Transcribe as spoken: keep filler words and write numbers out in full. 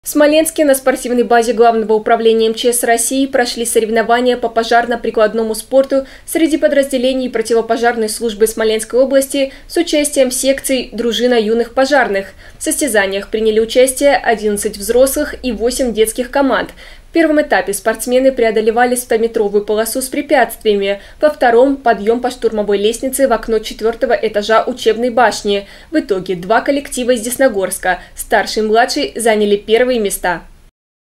В Смоленске на спортивной базе Главного управления эм че эс России прошли соревнования по пожарно-прикладному спорту среди подразделений противопожарной службы Смоленской области с участием секций «Дружина юных пожарных». В состязаниях приняли участие одиннадцать взрослых и восемь детских команд. В первом этапе спортсмены преодолевали стометровую полосу с препятствиями, во втором – подъем по штурмовой лестнице в окно четвертого этажа учебной башни. В итоге два коллектива из Десногорска, старший и младший, заняли первые места.